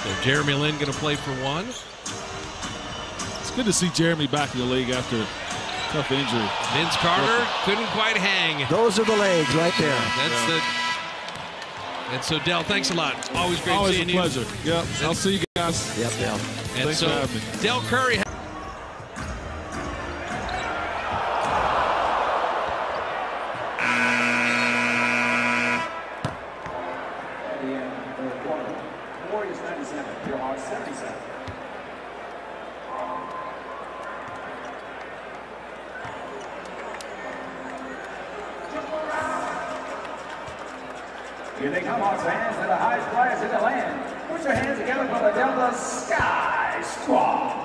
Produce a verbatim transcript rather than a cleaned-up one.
So Jeremy Lin going to play for one. It's good to see Jeremy back in the league after a tough injury. Vince Carter couldn't quite hang. Those are the legs right there. That's the. And so, Del, thanks a lot. Always great Always seeing a you. pleasure. Yep. I'll see you guys. Yep, Del. And Thanks so, for having me. Del Curry. Warriors ninety-seven, Durant seventy-seven. Here they come, Hawks fans. They're the highest flyers in the land. Put your hands together for the Delta Sky Squad.